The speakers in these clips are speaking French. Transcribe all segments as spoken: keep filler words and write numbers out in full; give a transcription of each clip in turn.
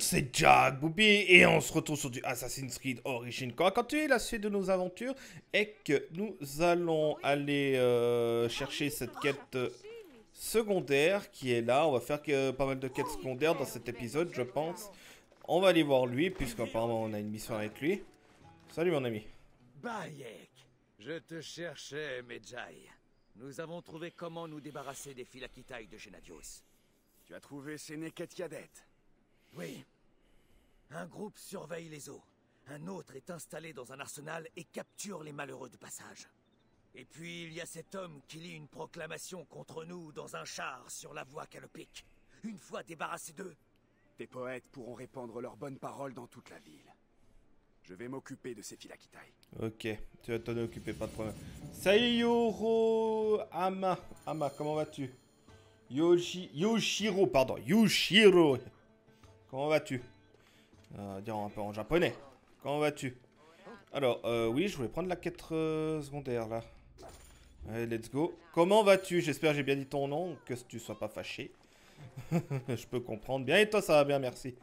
Donc c'est Jack Booby et on se retrouve sur du Assassin's Creed Origins. Quand continuer la suite de nos aventures et que nous allons aller euh, chercher cette quête euh, secondaire qui est là. On va faire que, pas mal de quêtes secondaires dans cet épisode, je pense. On va aller voir lui puisqu'apparemment on a une mission avec lui. Salut mon ami. Bayek, je te cherchais, Medjay. Nous avons trouvé comment nous débarrasser des Phylakitai de Gennadios. Tu as trouvé Sénéket Yadet? Oui. Un groupe surveille les eaux. Un autre est installé dans un arsenal et capture les malheureux de passage. Et puis il y a cet homme qui lit une proclamation contre nous dans un char sur la voie canopique. Une fois débarrassé d'eux, tes poètes pourront répandre leurs bonnes paroles dans toute la ville. Je vais m'occuper de ces Phylakitai. Ok, tu vas t'en occuper, pas de problème. Salut Yoro Ama. Ama, comment vas-tu? Yoshi... Yoshiro, pardon. Yoshiro. Comment vas-tu? euh, Dire un peu en japonais. Comment vas-tu? Alors, euh, oui, je voulais prendre la quête euh, secondaire, là. Allez, let's go. Comment vas-tu? J'espère que j'ai bien dit ton nom, que tu sois pas fâché. Je peux comprendre bien. Et toi, ça va bien, merci.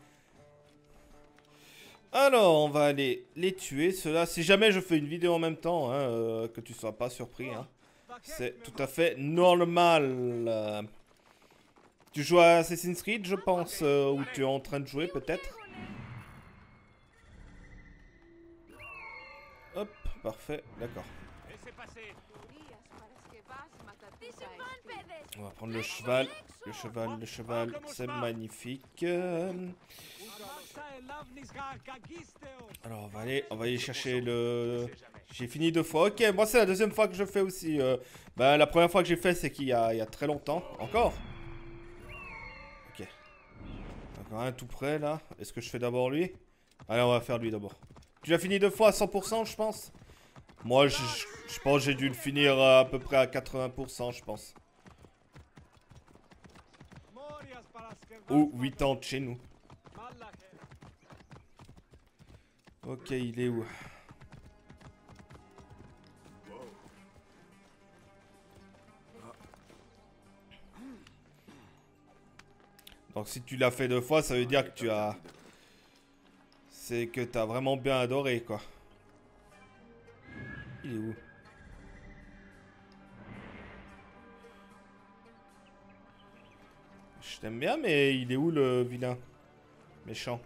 Alors, on va aller les tuer, ceux-là. Si jamais je fais une vidéo en même temps, hein, euh, que tu sois pas surpris, hein. C'est tout à fait normal. Euh, tu joues à Assassin's Creed, je pense, euh, ou tu es en train de jouer, peut-être. Hop, parfait, d'accord. On va prendre le cheval, le cheval, le cheval, c'est magnifique. Euh... Alors, on va aller, on va aller chercher le... J'ai fini deux fois. Ok, moi c'est la deuxième fois que je fais aussi. Euh... Bah, la première fois que j'ai fait, c'est qu'il y a, il y a très longtemps. Encore. Ok. Encore un tout près, là. Est-ce que je fais d'abord lui? Allez, on va faire lui d'abord. Tu l'as fini deux fois à cent pour cent, je pense. Moi, je, je pense que j'ai dû le finir à peu près à quatre-vingts pour cent, je pense. Ou huit ans de chez nous. Ok, il est où? Donc si tu l'as fait deux fois, ça veut dire que tu as... C'est que tu as vraiment bien adoré, quoi. Il est où? Je t'aime bien, mais il est où le vilain? Méchant.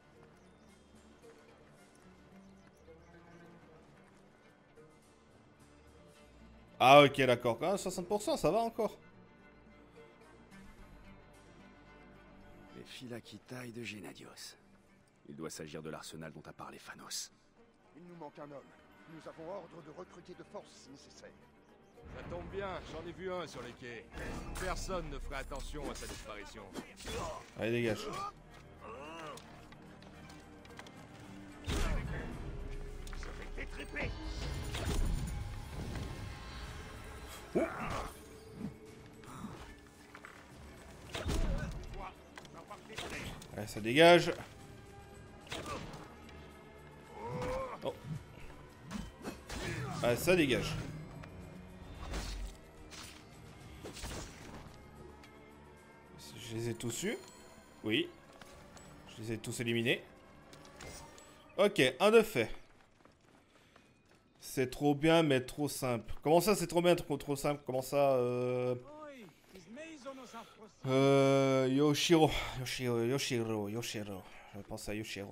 Ah ok, d'accord. Ah, soixante pour cent, ça va encore. Les Phylakitai de Gennadios. Il doit s'agir de l'arsenal dont a parlé Phanos. Il nous manque un homme. Nous avons ordre de recruter de force si nécessaire. Ça tombe bien, j'en ai vu un sur les quais. Personne ne ferait attention à sa disparition. Allez, dégage. Ça fait détriper. Oh. Allez, ça dégage. Oh. Allez, ça dégage. Je les ai tous eus. Oui. Je les ai tous éliminés. Ok, un de fait. C'est trop bien, mais trop simple. Comment ça, c'est trop bien, trop, trop simple? Comment ça, euh... Euh... Yoshiro. Yoshiro, Yoshiro, Yoshiro. Je pense à Yoshiro.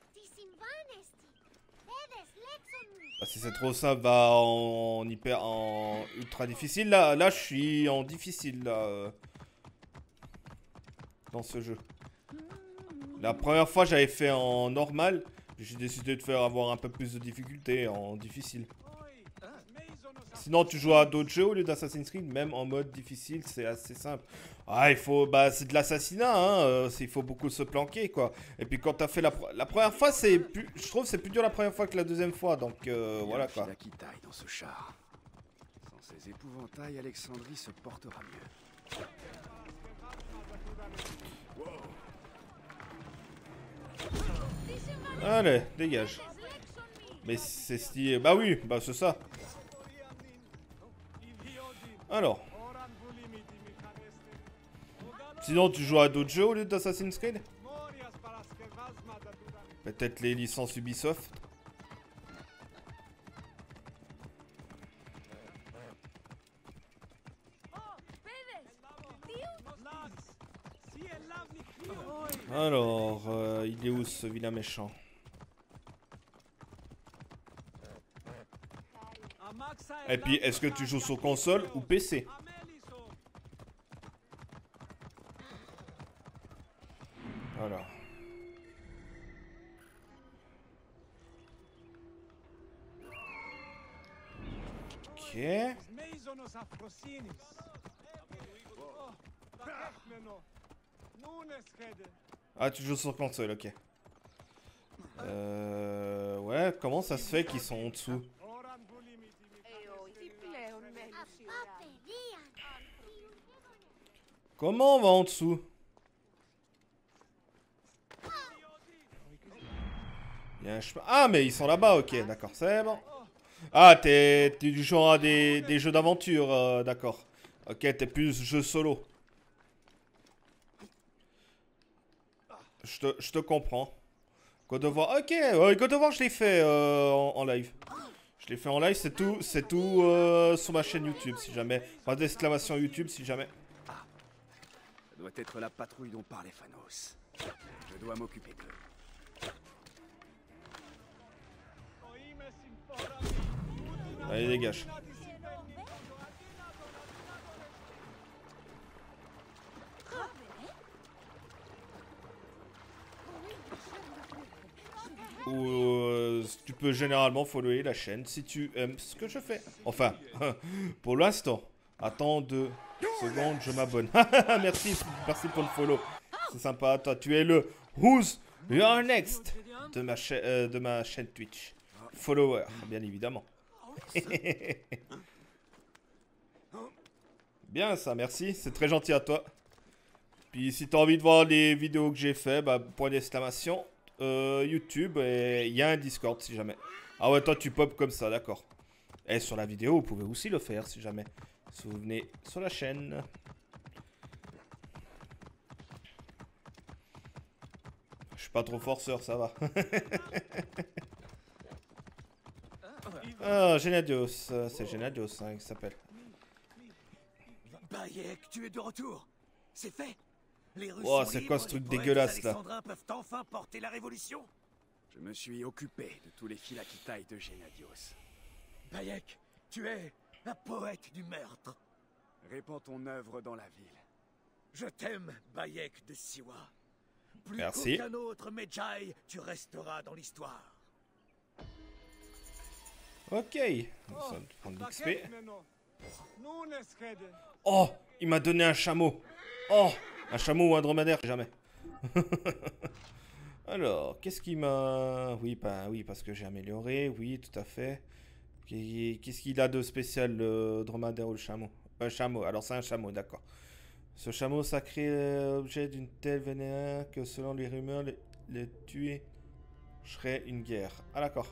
Ah, si c'est trop simple, va en hyper... en ultra difficile. Là, là je suis en difficile, là. Euh... Dans ce jeu. La première fois, j'avais fait en normal. J'ai décidé de faire avoir un peu plus de difficulté en difficile. Sinon, tu joues à d'autres jeux au lieu d'Assassin's Creed, même en mode difficile, c'est assez simple. Ah, il faut, bah, c'est de l'assassinat, hein. Euh, il faut beaucoup se planquer, quoi. Et puis quand t'as fait la, la première fois, c'est plus, je trouve, c'est plus dur la première fois que la deuxième fois, donc euh, voilà, quoi. Phylakitai dans ce char. Sans ces épouvantails, Alexandrie se portera mieux. Allez, dégage. Mais c'est stylé. Bah oui, bah c'est ça. Alors. Sinon, tu joues à d'autres jeux au lieu d'Assassin's Creed? Peut-être les licences Ubisoft. Alors, euh, il est où ce vilain méchant? Et puis, est-ce que tu joues sur console ou P C? Alors. Ok. Ah, tu joues sur console, ok. Euh... Ouais, comment ça se fait qu'ils sont en dessous? Comment on va en dessous? Il y a un chemin. Ah, mais ils sont là-bas, ok, d'accord, c'est bon. Ah, t'es du genre à des, des jeux d'aventure, euh, d'accord. Ok, t'es plus jeu solo. Je te, je te comprends. God of War, ok, euh, God of War, je l'ai fait euh, en, en live. Je l'ai fait en live, c'est tout, c'est tout euh, sur ma chaîne YouTube, si jamais. Pas d'exclamation YouTube, si jamais. Ah, ça doit être la patrouille dont parlait Phanos. Je dois m'occuper d'eux. Allez, dégage. Ou euh, tu peux généralement follower la chaîne si tu aimes ce que je fais. Enfin, pour l'instant. Attends deux secondes, je m'abonne. Merci, merci pour le follow. C'est sympa. Toi, tu es le Who's Your Next de ma, cha euh, de ma chaîne Twitch. Follower, bien évidemment. Bien ça, merci. C'est très gentil à toi. Puis si tu as envie de voir les vidéos que j'ai fait, bah, point d'exclamation. Euh, YouTube et il y a un Discord si jamais. Ah ouais, toi tu pop comme ça, d'accord. Et sur la vidéo, vous pouvez aussi le faire si jamais. Si vous venez sur la chaîne. Je suis pas trop forceur, ça va. Ah, Gennadios, c'est Gennadios hein, il s'appelle. Bayek, tu es de retour. C'est fait. Les Russes Oh, sont c'est libres, quoi ce truc les poètes dégueulasse là? alexandrins peuvent enfin porter la révolution. Je me suis occupé de tous les Phylakitai de Gennadios. Bayek, tu es un poète du meurtre. Répands ton œuvre dans la ville. Je t'aime, Bayek de Siwa. Plus Merci. qu'aucun autre Medjay, tu resteras dans l'histoire. Ok. Ça va te prendre d'X P. Oh, il m'a donné un chameau. Oh, un chameau ou un dromadaire, jamais. Alors, qu'est-ce qu'il m'a... Oui, bah, oui, parce que j'ai amélioré, oui, tout à fait. Qu'est-ce qu'il a de spécial, le dromadaire ou le chameau? Un chameau, alors c'est un chameau, d'accord. Ce chameau sacré est objet d'une telle vénération que selon les rumeurs, le, le tuer serait une guerre. Ah d'accord.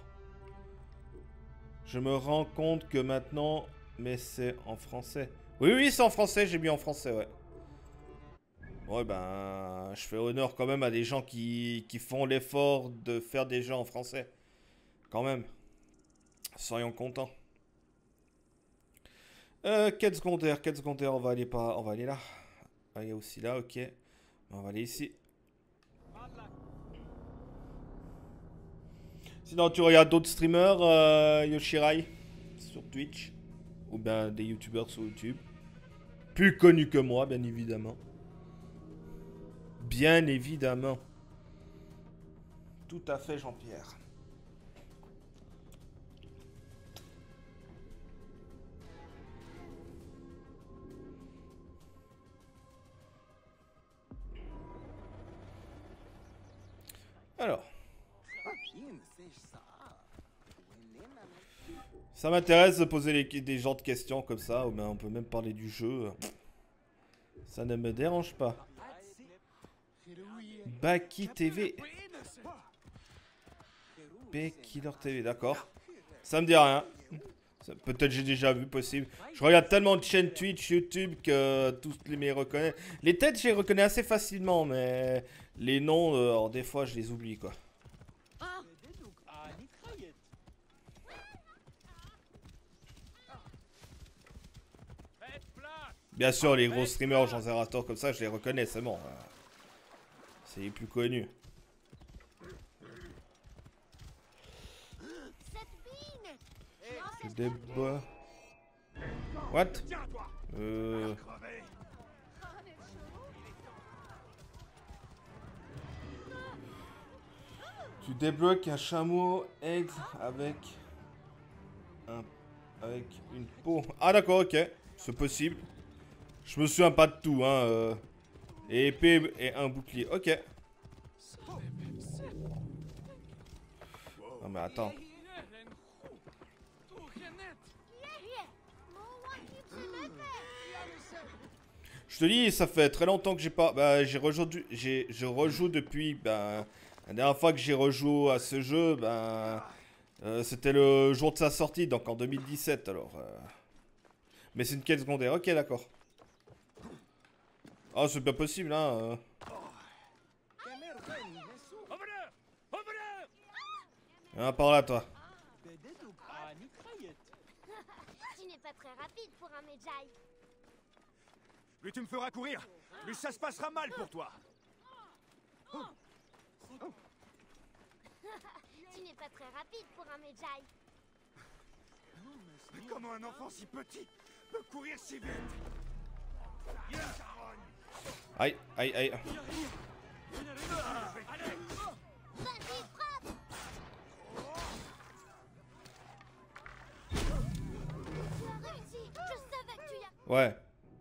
Je me rends compte que maintenant... Mais c'est en français. Oui, oui, c'est en français, j'ai mis en français, ouais. Ouais, ben, je fais honneur quand même à des gens qui, qui font l'effort de faire des jeux en français. Quand même. Soyons contents. Euh, quête secondaire, quête secondaire, on va aller pas, on va aller là. Ah, il y a aussi là, ok. On va aller ici. Sinon, tu regardes d'autres streamers, euh, Yoshirai, sur Twitch. Ou bien des youtubeurs sur YouTube. Plus connus que moi, bien évidemment. Bien évidemment. Tout à fait, Jean-Pierre. Alors. Ça m'intéresse de poser les, des genres de questions comme ça, ou bien on peut même parler du jeu. Ça ne me dérange pas. Baki T V. B-Killer T V, d'accord. Ça me dit rien. Peut-être j'ai déjà vu, possible. Je regarde tellement de chaînes Twitch, YouTube que tous les me reconnaissent. Les têtes, je les reconnais assez facilement, mais les noms, euh, alors des fois, je les oublie, quoi. Bien sûr, les gros streamers Jean Zerator comme ça, je les reconnais, c'est bon. C'est les plus connus. Des bois. What? Euh... Tu débloques un chameau aigle avec un avec une peau. Ah d'accord, ok, c'est possible. Je me souviens pas de tout, hein. Euh... Et épée et un bouclier, ok. Non mais attends. Je te dis, ça fait très longtemps que j'ai pas... Bah, j'ai rejoue... J'ai... Je rejoue depuis... Bah, la dernière fois que j'ai rejoué à ce jeu, bah... Euh, c'était le jour de sa sortie, donc en deux mille dix-sept, alors... Euh... Mais c'est une quête secondaire, ok, d'accord. Oh, c'est bien possible, hein. Euh... Viens par là, toi. Tu n'es pas très rapide pour un Medjay. Plus tu me feras courir, plus ça se passera mal pour toi. Tu n'es pas très rapide pour un Medjay. Mais comment un enfant si petit peut courir si vite? Aïe, aïe, aïe. Vas-y, frappe. Tu as réussi. Je savais que tu y as... Ouais.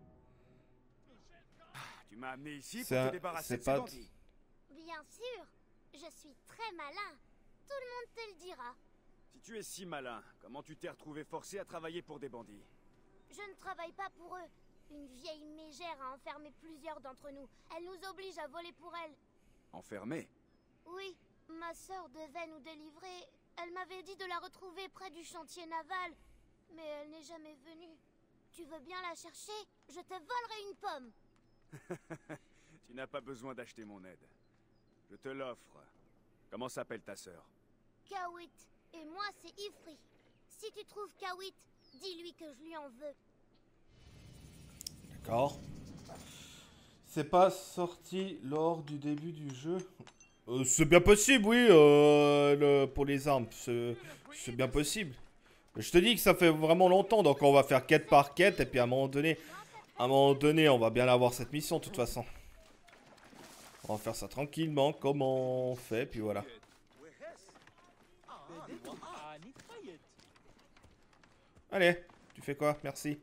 Tu m'as amené ici pour C'est te un- débarrasser de c'est ces pas- bandits. Bien sûr. Je suis très malin. Tout le monde te le dira. Si tu es si malin, comment tu t'es retrouvé forcé à travailler pour des bandits? Je ne travaille pas pour eux. Une vieille mégère a enfermé plusieurs d'entre nous. Elle nous oblige à voler pour elle. Enfermé? Oui, ma sœur devait nous délivrer. Elle m'avait dit de la retrouver près du chantier naval. Mais elle n'est jamais venue. Tu veux bien la chercher? Je te volerai une pomme. Tu n'as pas besoin d'acheter mon aide. Je te l'offre. Comment s'appelle ta sœur? Kawit. Et moi, c'est Ifri. Si tu trouves Kawit, dis-lui que je lui en veux. D'accord. C'est pas sorti lors du début du jeu. Euh, c'est bien possible, oui, euh, le, pour les armes. C'est c'est bien possible. Mais je te dis que ça fait vraiment longtemps, donc on va faire quête par quête, et puis à un moment donné, à un moment donné, on va bien avoir cette mission, de toute façon. On va faire ça tranquillement, comme on fait, puis voilà. Allez, tu fais quoi? Merci.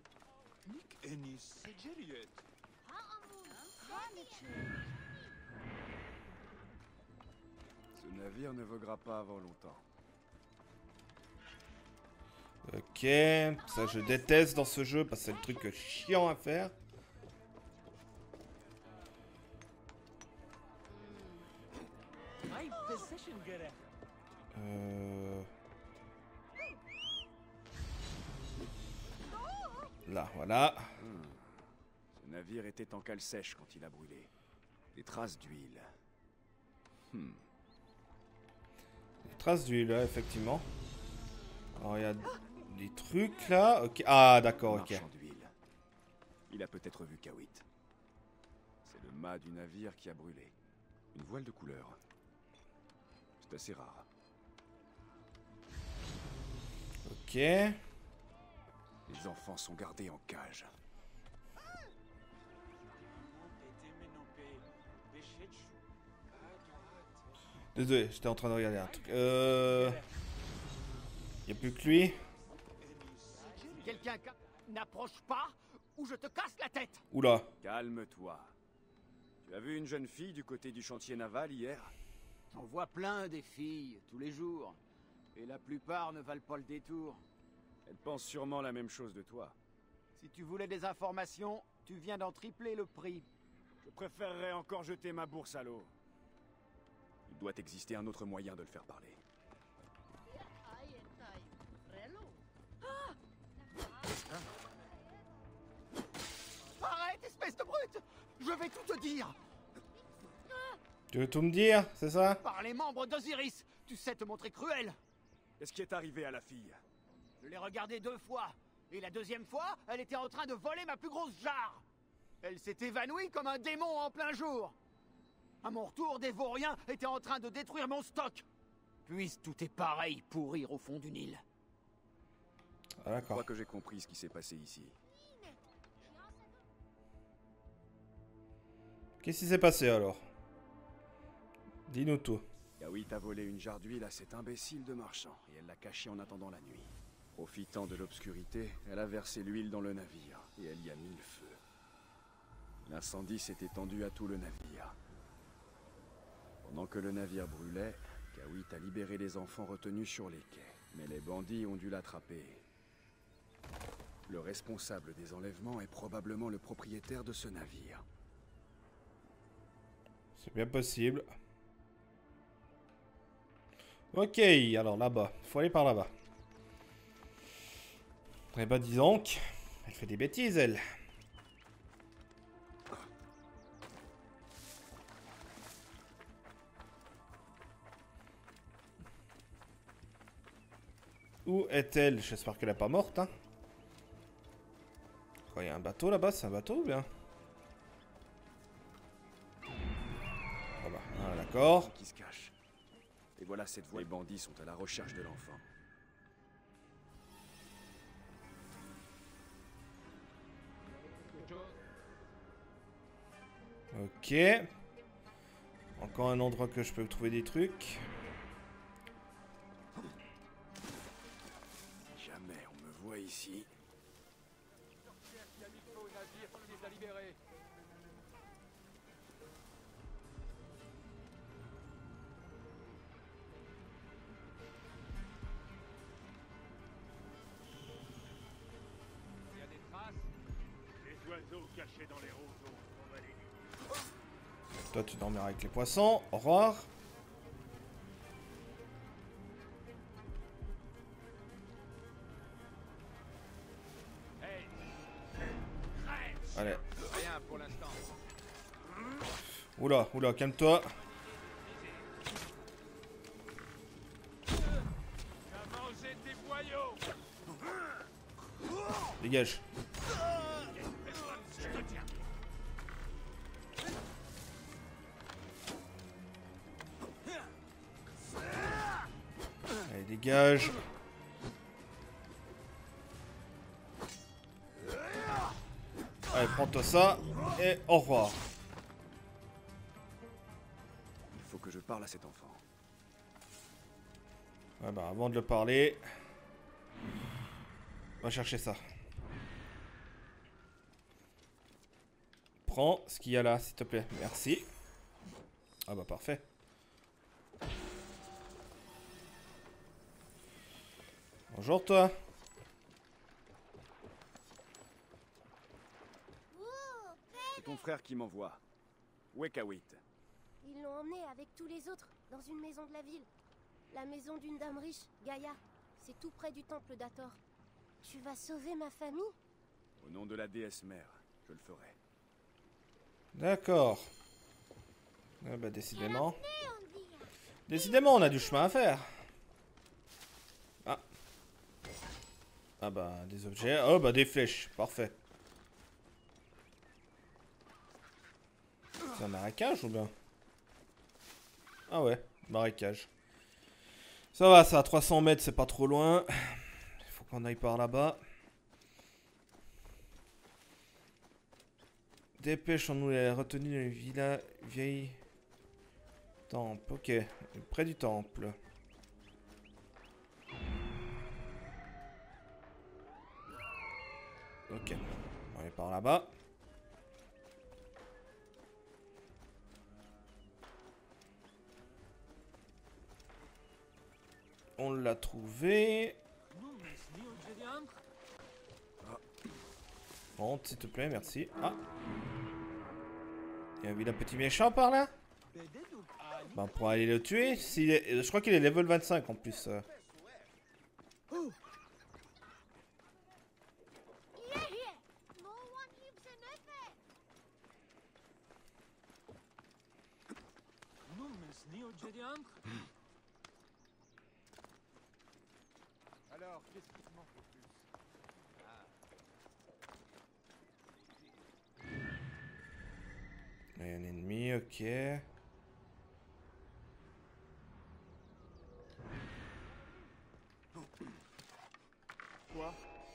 Ce navire ne voguera pas avant longtemps. Ok, ça je déteste dans ce jeu, parce que c'est le truc chiant à faire. Euh... Là, voilà. Hmm. Ce navire était en cale sèche quand il a brûlé. Des traces d'huile. Hmm. Des traces d'huile, là, effectivement. Alors, il y a des trucs là. Ok. Ah, d'accord, ok. Marchand d'huile. Il a peut-être vu Kawit. C'est le mât du navire qui a brûlé. Une voile de couleur. C'est assez rare. Ok. Les enfants sont gardés en cage. Désolé, j'étais en train de regarder un truc. Euh... Y a plus que lui. Quelqu'un n'approche pas ou je te casse la tête. Oula. Calme-toi. Tu as vu une jeune fille du côté du chantier naval hier? On voit plein des filles, tous les jours. Et la plupart ne valent pas le détour. Elle pense sûrement la même chose de toi. Si tu voulais des informations, tu viens d'en tripler le prix. Je préférerais encore jeter ma bourse à l'eau. Il doit exister un autre moyen de le faire parler. Arrête, espèce de brute! Je vais tout te dire! Tu veux tout me dire, c'est ça? Par les membres d'Osiris, tu sais te montrer cruel. Qu'est-ce qui est arrivé à la fille? Je l'ai regardée deux fois. Et la deuxième fois, elle était en train de voler ma plus grosse jarre. Elle s'est évanouie comme un démon en plein jour. À mon retour, des vauriens étaient en train de détruire mon stock. Puisse tout est pareil pourrir au fond du Nil. Ah, Je d'accord. crois que j'ai compris ce qui s'est passé ici. Qu'est-ce qui s'est passé alors? Dis-nous tout. Kawit a volé une jarre d'huile à cet imbécile de marchand, et elle l'a cachée en attendant la nuit. Profitant de l'obscurité, elle a versé l'huile dans le navire, et elle y a mis le feu. L'incendie s'est étendu à tout le navire. Pendant que le navire brûlait, Kawit a libéré les enfants retenus sur les quais. Mais les bandits ont dû l'attraper. Le responsable des enlèvements est probablement le propriétaire de ce navire. C'est bien possible. Ok, alors là-bas. Faut aller par là-bas. Eh bah dis donc. Elle fait des bêtises, elle. Où est-elle? J'espère qu'elle est pas morte, hein. Il y a un bateau là-bas, c'est un bateau ou bien? Oh bah, ah, d'accord. Qui se cache. Et voilà cette voie. Les bandits sont à la recherche de l'enfant. Ok. Encore un endroit que je peux trouver des trucs. Jamais on me voit ici. Cachés dans les roseaux. On va les... Toi, tu dormiras avec les poissons. Au revoir. Hey. Allez. Rien pour l'instant. Oula, oula, calme-toi. T'as mangé tes boyaux. Dégage. Allez, dégage. Allez, prends-toi ça. Et au revoir. Il faut que je parle à cet enfant. Ouais, bah, avant de le parler, va chercher ça. Prends ce qu'il y a là, s'il te plaît. Merci. Ah bah, parfait. Bonjour, toi. C'est ton frère qui m'envoie. Où est Kawit? Ils l'ont emmené avec tous les autres, dans une maison de la ville. La maison d'une dame riche, Gaïa. C'est tout près du temple d'Hathor. Tu vas sauver ma famille? Au nom de la déesse mère, je le ferai. D'accord. Ah bah, décidément. Décidément, on a du chemin à faire. Ah. Ah bah, des objets. Oh bah, des flèches. Parfait. C'est un marécage ou bien? Ah ouais, marécage. Ça va, ça à trois cents mètres, c'est pas trop loin. Il faut qu'on aille par là-bas. Dépêchons-nous, elle est retenue dans une villa vieille temple. Ok, près du temple. Ok, on va aller par là-bas. On l'a trouvé. Monte, s'il te plaît, merci. Ah. Il y a un petit méchant par là. Bah, on pourra aller le tuer. S'il est... Je crois qu'il est level vingt-cinq en plus. Alors, qu'est-ce qui te manque le plus? Il y a un ennemi, ok. Quoi?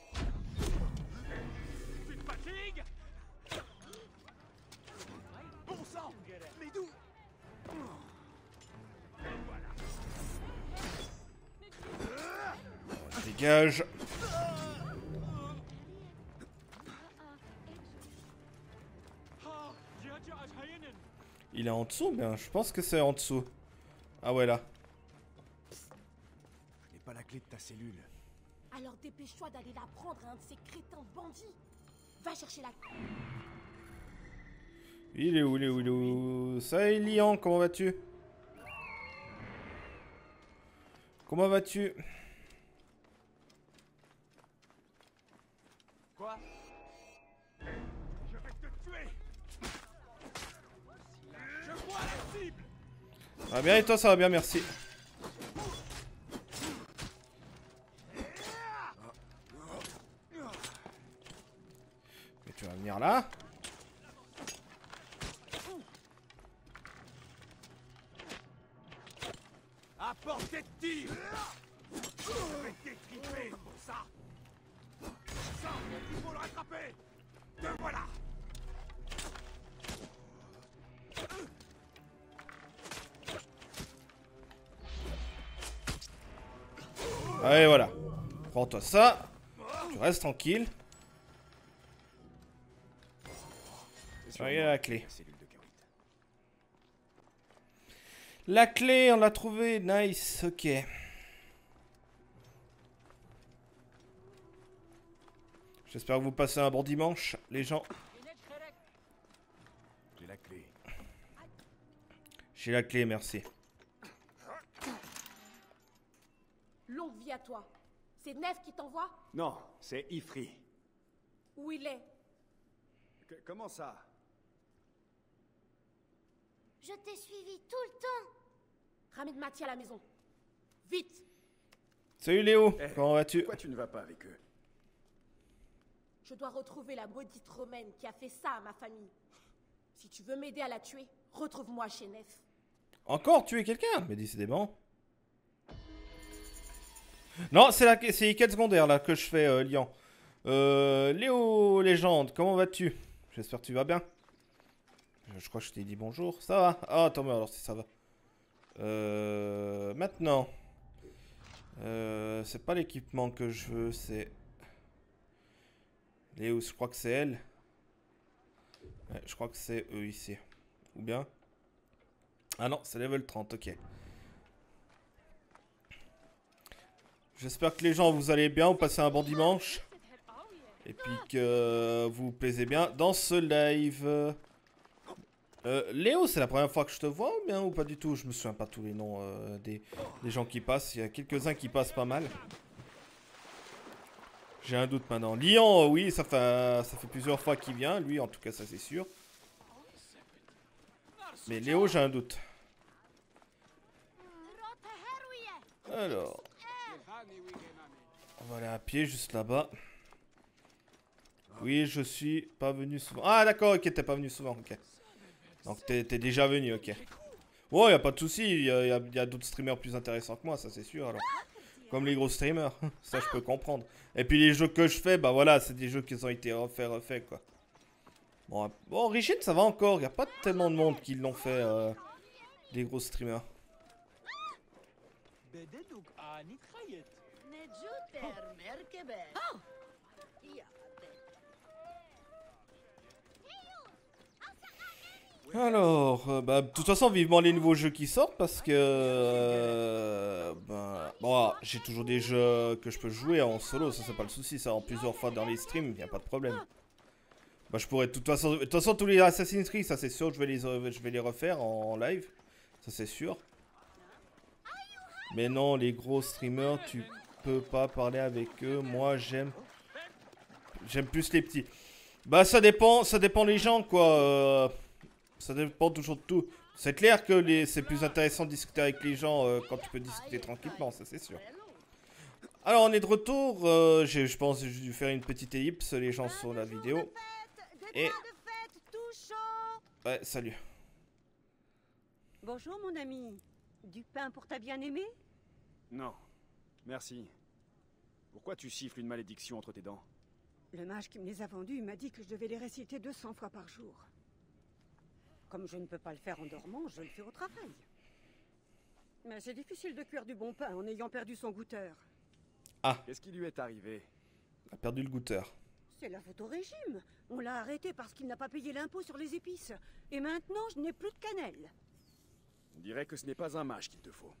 Tu te fatigues? Bon sang! Mais d'où? Dégage. Il est en dessous, bien. Je pense que c'est en dessous. Ah ouais, là. Je n'ai pas la clé de ta cellule. Alors dépêche-toi d'aller la prendre à un de ces crétins bandits. Va chercher la... Il est où, il est où, il est où? Salut Lian, comment vas-tu? Comment vas-tu? Quoi? Je vais te tuer! Je vois la cible! Ça va bien et toi, ça va bien, merci. Mais tu vas venir là? À portée de tir! Je vais t'étriper pour ça! Ça, il faut le rattraper! Te voilà! Allez, voilà. Prends-toi ça. Tu restes tranquille. Regarde la clé. La clé, on l'a trouvée. Nice, ok. J'espère que vous passez un bon dimanche, les gens. J'ai la clé. J'ai la clé, merci. Longue vie à toi. C'est Nef qui t'envoie? Non, c'est Ifri. Où il est? Que- comment ça? Je t'ai suivi tout le temps. Ramène Mathieu à la maison. Vite! Salut Léo, Eh, comment vas-tu? Pourquoi tu ne vas pas avec eux? Je dois retrouver la maudite romaine qui a fait ça à ma famille. Si tu veux m'aider à la tuer, retrouve-moi chez Nef. Encore tuer quelqu'un? Mais décidément. Non, c'est la c'est les quêtes secondaires là que je fais, euh, Lian. Euh, Léo Légende, comment vas-tu? J'espère que tu vas bien. Je, je crois que je t'ai dit bonjour. Ça va? Ah, tant mieux alors si ça va. Euh, maintenant. Euh, c'est pas l'équipement que je veux, c'est... Léo, je crois que c'est elle. Ouais, je crois que c'est eux ici. Ou bien? Ah non, c'est level trente, ok. J'espère que les gens vous allez bien, vous passez un bon dimanche. Et puis que vous vous plaisez bien dans ce live. Euh, Léo, c'est la première fois que je te vois ou bien ou pas du tout? Je me souviens pas tous les noms euh, des, des gens qui passent. Il y a quelques-uns qui passent pas mal. J'ai un doute maintenant. Lian, oui, ça fait, ça fait plusieurs fois qu'il vient. Lui, en tout cas, ça c'est sûr. Mais Léo, j'ai un doute. Alors. On va aller à pied juste là-bas. Oui, je suis pas venu souvent. Ah, d'accord, ok, t'es pas venu souvent, ok. Donc t'es déjà venu, ok. Oh, y a pas de souci, il y a, y a, y a d'autres streamers plus intéressants que moi, ça c'est sûr alors. Comme les gros streamers, ça je peux comprendre. Et puis les jeux que je fais, bah voilà, c'est des jeux qui ont été refaits, refaits quoi. Bon, bon Origin ça va encore, y a pas tellement de monde qui l'ont fait, euh, les gros streamers. Alors, euh, bah, de toute façon, vivement les nouveaux jeux qui sortent parce que, euh, bah, bon, j'ai toujours des jeux que je peux jouer en solo, ça c'est pas le souci, ça en plusieurs fois dans les streams, y a pas de problème. Bah, je pourrais, de toute façon, de toute façon, tous les Assassin's Creed, ça c'est sûr, je vais les, je vais les refaire en live, ça c'est sûr. Mais non, les gros streamers, tu peux pas parler avec eux, moi j'aime, j'aime plus les petits. Bah, ça dépend, ça dépend les gens quoi. Euh, Ça dépend toujours de tout. C'est clair que les... c'est plus intéressant de discuter avec les gens euh, quand tu peux discuter tranquillement, ça c'est sûr. Alors on est de retour, euh, je pense que j'ai dû faire une petite ellipse, les gens sur la vidéo. Et... Ouais, salut. Bonjour mon ami. Du pain pour ta bien-aimée? Non, merci. Pourquoi tu siffles une malédiction entre tes dents? Le mage qui me les a vendus m'a dit que je devais les réciter deux cents fois par jour. Comme je ne peux pas le faire en dormant, je le fais au travail. Mais c'est difficile de cuire du bon pain en ayant perdu son goûteur. Ah. Qu'est-ce qui lui est arrivé? Il a perdu le goûteur. C'est la faute au régime. On l'a arrêté parce qu'il n'a pas payé l'impôt sur les épices. Et maintenant, je n'ai plus de cannelle. On dirait que ce n'est pas un mage qu'il te faut.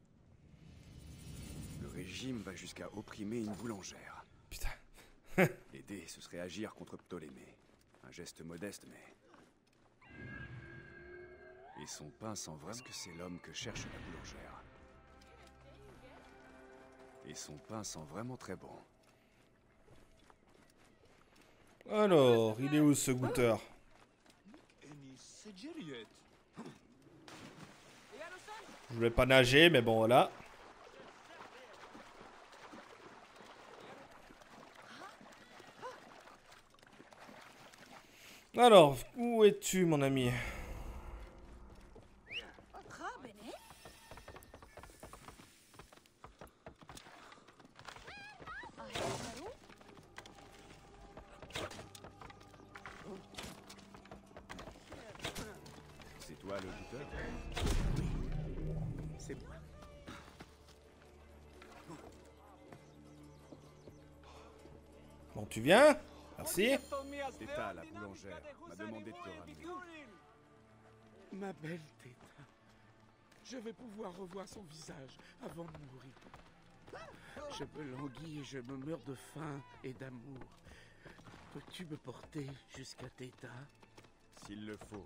Le régime va jusqu'à opprimer une boulangère. Putain. L'aider, ce serait agir contre Ptolémée. Un geste modeste, mais... Et son pain sent vraiment que c'est l'homme que cherche la boulangère. Et son pain sent vraiment très bon. Alors, il est où ce goûteur? Je voulais pas nager, mais bon, voilà. Alors, où es-tu, mon ami? C'est toi le goûteur? Oui, c'est moi. Bon, tu viens? Merci. Teta, la boulangère, m'a demandé de te ramener. Ma belle Teta, je vais pouvoir revoir son visage avant de mourir. Je me languis et je me meurs de faim et d'amour. Peux-tu me porter jusqu'à Teta? S'il le faut.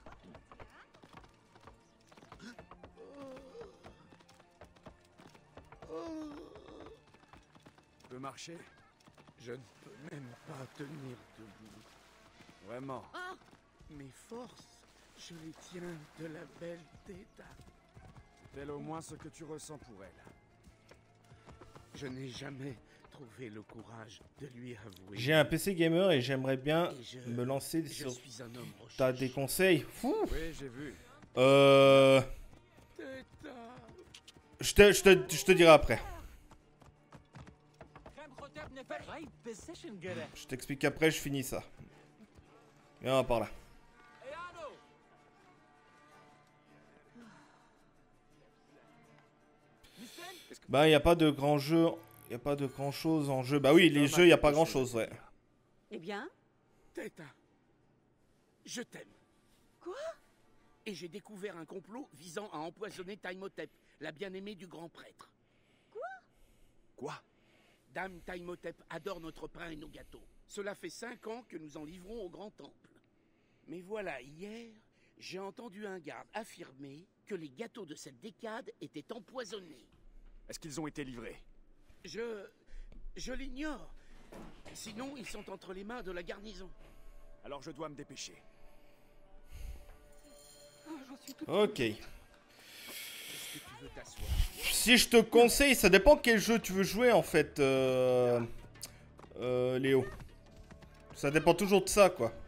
Tu peux marcher? Je ne peux même pas tenir debout. Vraiment? Mes forces, je les tiens de la belle Teta. Tel au moins ce que tu ressens pour elle. Je n'ai jamais trouvé le courage de lui avouer. J'ai un P C gamer et j'aimerais bien Et je- me lancer je sur... suis un homme T'as recherché. des conseils? Fou. Oui, j'ai vu. Euh... Teta. Je te, je te, je te dirai après. Je t'explique après, je finis ça. Viens par là. Bah, il n'y a pas de grand jeu. Il n'y a pas de grand chose en jeu. Bah oui, les jeux, il n'y a pas grand chose, ouais. Eh bien? Teta, je t'aime. Quoi? Et j'ai découvert un complot visant à empoisonner Taimhotep, la bien-aimée du grand prêtre. Quoi? Dame Taimhotep adore notre pain et nos gâteaux. Cela fait cinq ans que nous en livrons au grand temple. Mais voilà, hier, j'ai entendu un garde affirmer que les gâteaux de cette décade étaient empoisonnés. Est-ce qu'ils ont été livrés? Je... je l'ignore. Sinon, ils sont entre les mains de la garnison. Alors je dois me dépêcher. Ok. Est-ce que tu veux t'asseoir? Si je te conseille, ça dépend quel jeu tu veux jouer en fait, euh... Euh, Léo. Ça dépend toujours de ça, quoi.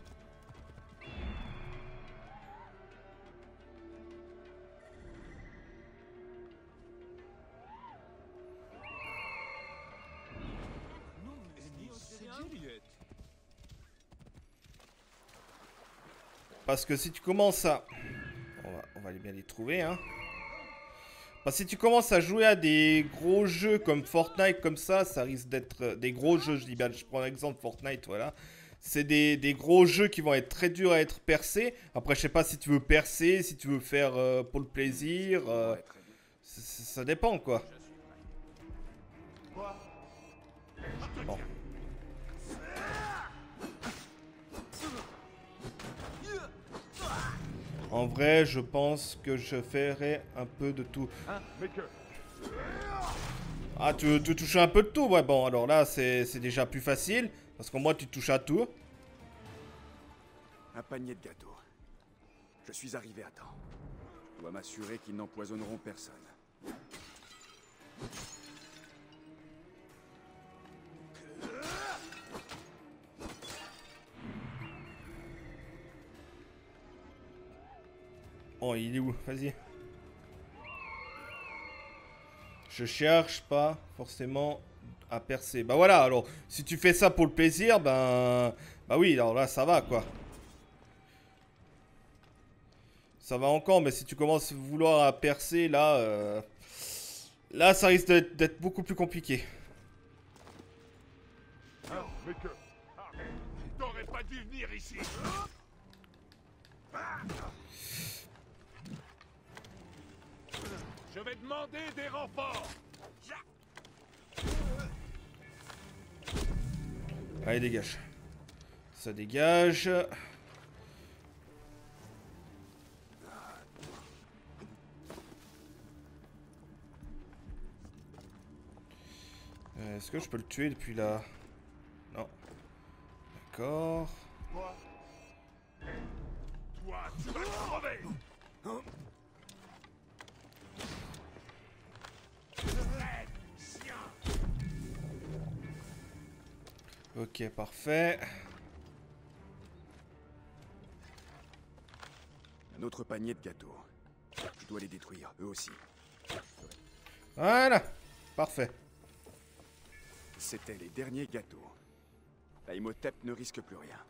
Parce que si tu commences à... On va, on va bien les trouver, hein. Parce que si tu commences à jouer à des gros jeux comme Fortnite, comme ça, ça risque d'être... Des gros jeux, je dis bien, je prends l'exemple Fortnite, voilà. C'est des, des gros jeux qui vont être très durs à être percés. Après, je sais pas si tu veux percer, si tu veux faire euh, pour le plaisir. Euh, ça dépend, quoi. Bon. En vrai, je pense que je ferai un peu de tout. Ah, tu, tu touches un peu de tout? Ouais, bon, alors là, c'est déjà plus facile. Parce qu'au moins, tu touches à tout. Un panier de gâteaux. Je suis arrivé à temps. Je dois m'assurer qu'ils n'empoisonneront personne. Oh, il est où? Vas-y. Je cherche pas forcément à percer. Bah voilà, alors, si tu fais ça pour le plaisir, ben... Bah oui, alors là, ça va, quoi. Ça va encore, mais si tu commences à vouloir à percer, là... Euh... Là, ça risque d'être beaucoup plus compliqué. Ah, mais que... T'aurais pas dû venir ici. Je vais demander des renforts. Allez, dégage. Ça dégage. Est-ce que je peux le tuer depuis là? Non. D'accord. Toi, Toi tu vas crever. Ok, parfait. Un autre panier de gâteaux. Je dois les détruire, eux aussi. Voilà. Parfait. C'étaient les derniers gâteaux. Imhotep ne risque plus rien.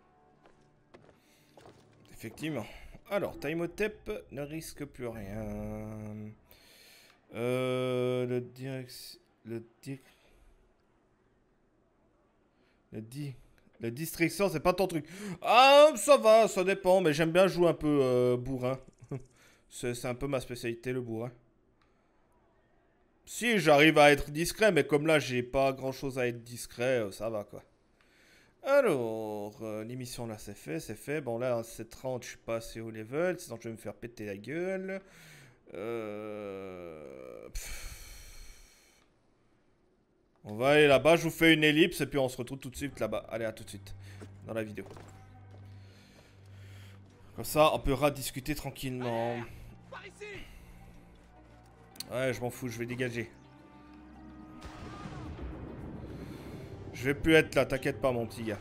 Effectivement. Alors, Imhotep ne risque plus rien. Euh, le direct... Le di... Le di... Le distraction, c'est pas ton truc. Ah, ça va, ça dépend, mais j'aime bien jouer un peu euh, bourrin. C'est un peu ma spécialité, le bourrin. Si, j'arrive à être discret, mais comme là, j'ai pas grand-chose à être discret, euh, ça va, quoi. Alors, euh, l'émission, là, c'est fait, c'est fait. Bon, là, c'est trente, je suis pas assez haut level, sinon je vais me faire péter la gueule. Euh... On va aller là-bas, je vous fais une ellipse, et puis on se retrouve tout de suite là-bas. Allez, à tout de suite, dans la vidéo. Comme ça, on pourra discuter tranquillement. Ouais, je m'en fous, je vais dégager. Je vais plus être là, t'inquiète pas, mon petit gars.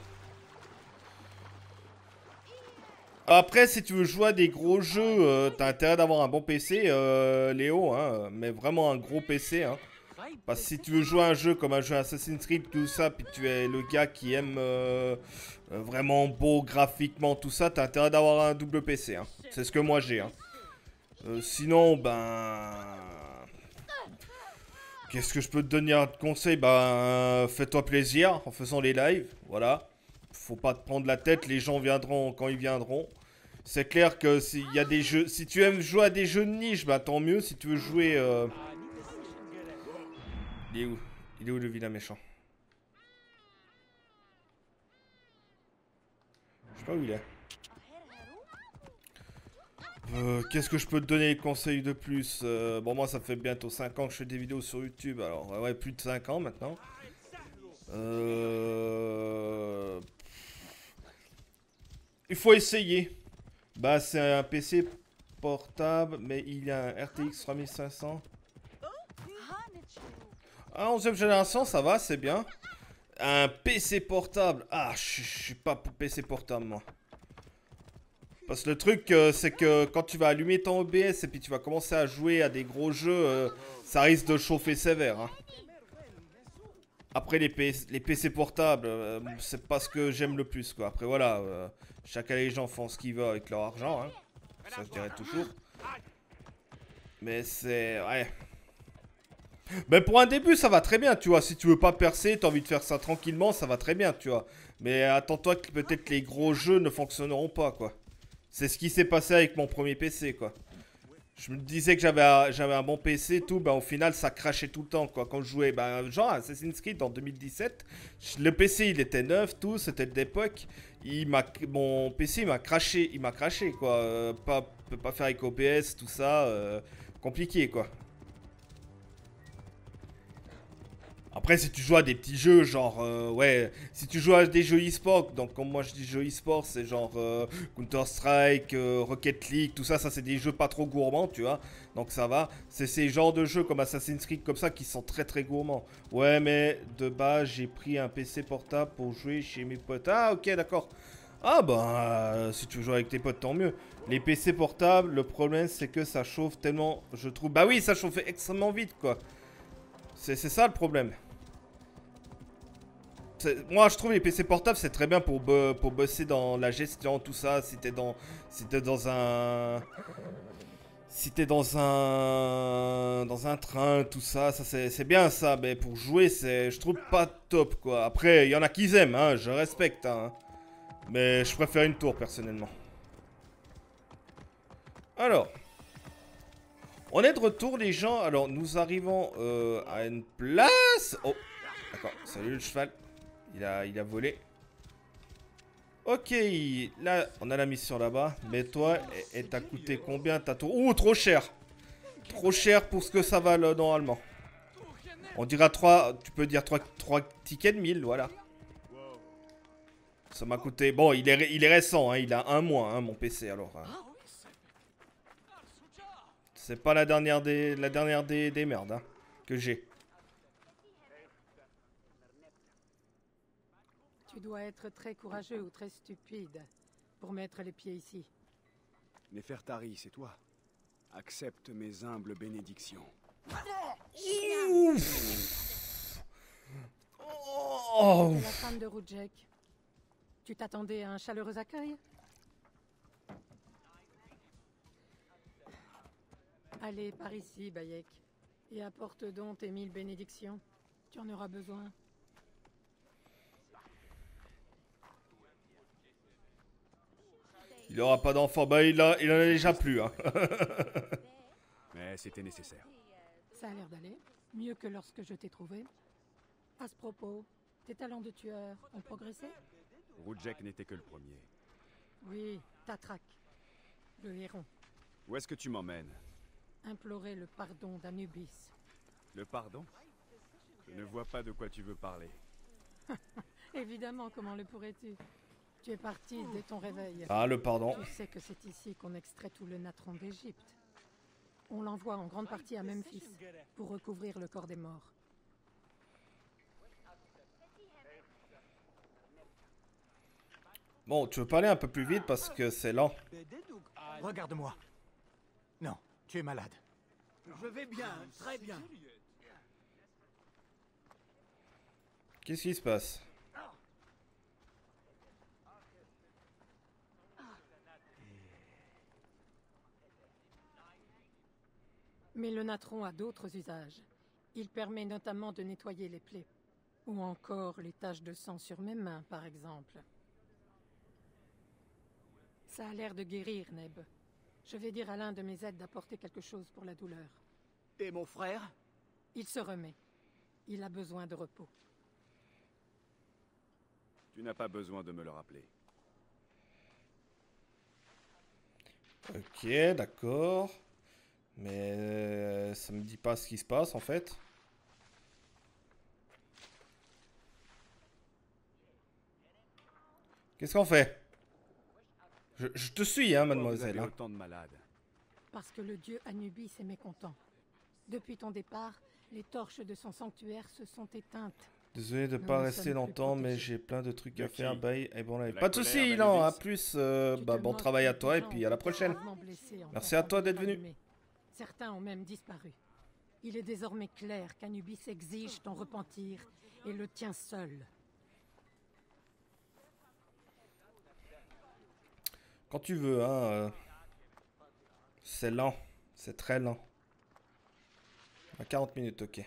Après, si tu veux jouer à des gros jeux, euh, t'as intérêt d'avoir un bon P C, euh, Léo, hein, mais vraiment un gros P C, hein. Parce que si tu veux jouer à un jeu comme un jeu Assassin's Creed, tout ça, puis tu es le gars qui aime euh, euh, vraiment beau graphiquement, tout ça, t'as intérêt d'avoir un double P C, hein. C'est ce que moi j'ai, hein. Euh, sinon, ben... Qu'est-ce que je peux te donner de conseil? Ben, fais-toi plaisir en faisant les lives, voilà. Faut pas te prendre la tête, les gens viendront quand ils viendront. C'est clair que s'il y a des jeux... Si tu aimes jouer à des jeux de niche, bah tant mieux. Si tu veux jouer... Euh... Il est où? Il est où le vilain méchant? Je sais pas où il est. Euh, Qu'est-ce que je peux te donner de conseils de plus? euh, Bon, moi, ça fait bientôt cinq ans que je fais des vidéos sur YouTube. Alors, ouais, plus de cinq ans maintenant. Euh... Il faut essayer. Bah, c'est un P C portable, mais il a un R T X trois mille cinq cents. Ah, onzième génération, ça va, c'est bien. Un P C portable. Ah, je suis pas pour P C portable, moi. Parce que le truc, euh, c'est que quand tu vas allumer ton O B S et puis tu vas commencer à jouer à des gros jeux, euh, ça risque de chauffer sévère. Hein. Après, les, P C, les P C portables, euh, c'est pas ce que j'aime le plus, quoi. Après, voilà, euh, chacun les gens font ce qu'ils veulent avec leur argent, hein. Ça, je dirais toujours. Mais c'est... Ouais. Mais pour un début, ça va très bien, tu vois. Si tu veux pas percer, t'as envie de faire ça tranquillement, ça va très bien, tu vois. Mais attends-toi que peut-être les gros jeux ne fonctionneront pas, quoi. C'est ce qui s'est passé avec mon premier P C, quoi. Je me disais que j'avais j'avais un bon P C, tout, bah au final ça crachait tout le temps, quoi. Quand je jouais, bah genre Assassin's Creed en deux mille dix-sept, le P C il était neuf, tout, c'était de l'époque. Il m'a, mon P C il m'a craché, il m'a craché, quoi. Euh, pas, peut pas faire avec O B S, tout ça, euh, compliqué, quoi. Après, si tu joues à des petits jeux, genre, euh, ouais, si tu joues à des jeux e-sport, donc comme moi je dis jeux e-sport, c'est genre euh, Counter-Strike, euh, Rocket League, tout ça, ça c'est des jeux pas trop gourmands, tu vois, donc ça va. C'est ces genres de jeux comme Assassin's Creed comme ça qui sont très très gourmands. Ouais, mais de base, j'ai pris un P C portable pour jouer chez mes potes. Ah, ok, d'accord. Ah, bah, euh, si tu veux jouer avec tes potes, tant mieux. Les P C portables, le problème c'est que ça chauffe tellement, je trouve. Bah oui, ça chauffe extrêmement vite, quoi. C'est ça le problème. Moi je trouve les P C portables c'est très bien pour, bo pour bosser dans la gestion, tout ça. Si t'es dans, si t'es dans un... Si t'es dans un... Dans un train, tout ça, ça c'est bien ça. Mais pour jouer, c'est, je trouve pas top quoi. Après, il y en a qui aiment, hein, je respecte. Hein. Mais je préfère une tour personnellement. Alors... On est de retour les gens, alors nous arrivons euh, à une place. Oh, d'accord, salut le cheval. Il a, il a volé. Ok, là on a la mission là-bas. Mais toi, elle t'a coûté combien ta tour? Ouh, trop cher. Trop cher pour ce que ça va là, normalement. On dira trois, tu peux dire trois tickets de mille, voilà. Ça m'a coûté, bon il est, il est récent, hein, il a un mois hein, mon P C alors. Hein. C'est pas la dernière des, la dernière des, des merdes hein, que j'ai. Tu dois être très courageux ou très stupide pour mettre les pieds ici. Nefertari, c'est toi. Accepte mes humbles bénédictions. Oh. C'est la femme de Rudjek. Tu t'attendais à un chaleureux accueil? Allez, par ici, Bayek, et apporte donc tes mille bénédictions. Tu en auras besoin. Il aura pas d'enfant, bah il, a, il en a déjà plus. Hein. Mais c'était nécessaire. Ça a l'air d'aller, mieux que lorsque je t'ai trouvé. À ce propos, tes talents de tueur ont progressé? Rudjek n'était que le premier. Oui, Tatrak, le héron. Où est-ce que tu m'emmènes? Implorer le pardon d'Anubis. Le pardon? Je ne vois pas de quoi tu veux parler. Évidemment, comment le pourrais-tu? Tu es parti dès ton réveil. Ah, le pardon. Tu sais que c'est ici qu'on extrait tout le natron d'Égypte. On l'envoie en grande partie à Memphis pour recouvrir le corps des morts. Bon, tu veux parler un peu plus vite parce que c'est lent. Regarde-moi. Non, tu es malade. Je vais bien, très bien. Qu'est-ce qui se passe? Mais le natron a d'autres usages. Il permet notamment de nettoyer les plaies. Ou encore les taches de sang sur mes mains, par exemple. Ça a l'air de guérir, Neb. Je vais dire à l'un de mes aides d'apporter quelque chose pour la douleur. Et mon frère? Il se remet. Il a besoin de repos. Tu n'as pas besoin de me le rappeler. Ok, d'accord. Mais euh, ça me dit pas ce qui se passe en fait. Qu'est-ce qu'on fait? je, je te suis, hein, mademoiselle. Vous avez hein. autant de malades. Parce que le dieu Anubis est mécontent. Depuis ton départ, les torches de son sanctuaire se sont éteintes. Désolé de Nous pas ne rester sommes plus longtemps, mais protégés. j'ai plein de trucs De à faire. qui? Bye. Et bon, allez. La Pas de colère soucis, d'Anubis. non. À plus. euh, Tu bah, te bon moques travail à des toi et gens puis à la prochaine. gravement blessés en Merci à tentant toi de d'être venu. t'allumer. Certains ont même disparu. Il est désormais clair qu'Anubis exige ton repentir et le tien seul. Quand tu veux, hein. euh, C'est lent. C'est très lent. À quarante minutes, ok.